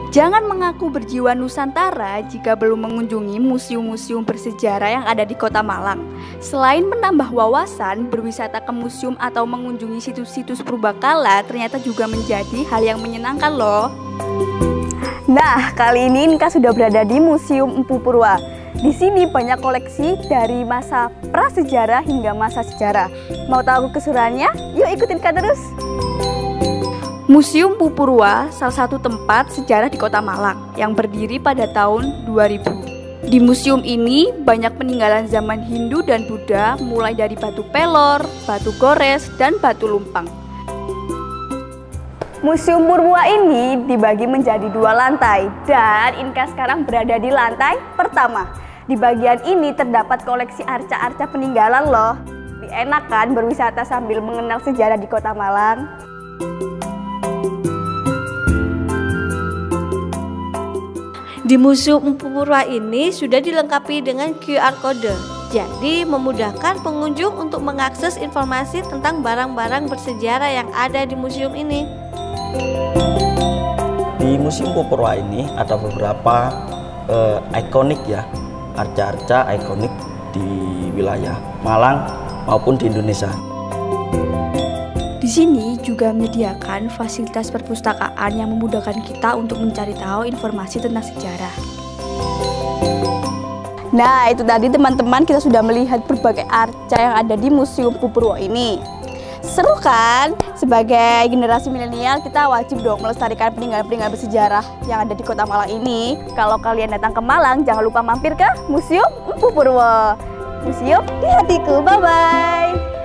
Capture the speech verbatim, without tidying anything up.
Jangan mengaku berjiwa Nusantara jika belum mengunjungi museum-museum bersejarah yang ada di Kota Malang. Selain menambah wawasan, berwisata ke museum atau mengunjungi situs-situs purbakala ternyata juga menjadi hal yang menyenangkan loh. Nah, kali ini Nika sudah berada di Museum Empu Purwa. Di sini banyak koleksi dari masa prasejarah hingga masa sejarah. Mau tahu keseruannya? Yuk ikutin Kak terus. Museum Empu Purwa salah satu tempat sejarah di Kota Malang yang berdiri pada tahun dua ribu. Di museum ini banyak peninggalan zaman Hindu dan Buddha, mulai dari batu pelor, batu gores, dan batu lumpang. Museum Purwa ini dibagi menjadi dua lantai dan Inka sekarang berada di lantai pertama. Di bagian ini terdapat koleksi arca-arca peninggalan loh. Lebih enak kan berwisata sambil mengenal sejarah di Kota Malang? Di Museum Empu Purwa ini sudah dilengkapi dengan Q R Code, jadi memudahkan pengunjung untuk mengakses informasi tentang barang-barang bersejarah yang ada di museum ini. Di Museum Empu Purwa ini ada beberapa eh, ikonik ya, arca-arca ikonik di wilayah Malang maupun di Indonesia. Di sini juga menyediakan fasilitas perpustakaan yang memudahkan kita untuk mencari tahu informasi tentang sejarah. Nah, itu tadi teman-teman, kita sudah melihat berbagai arca yang ada di Museum Empu Purwa ini. Seru kan? Sebagai generasi milenial, kita wajib dong melestarikan peninggalan-peninggalan bersejarah yang ada di Kota Malang ini. Kalau kalian datang ke Malang, jangan lupa mampir ke Museum Empu Purwa. Museum di hatiku, bye-bye!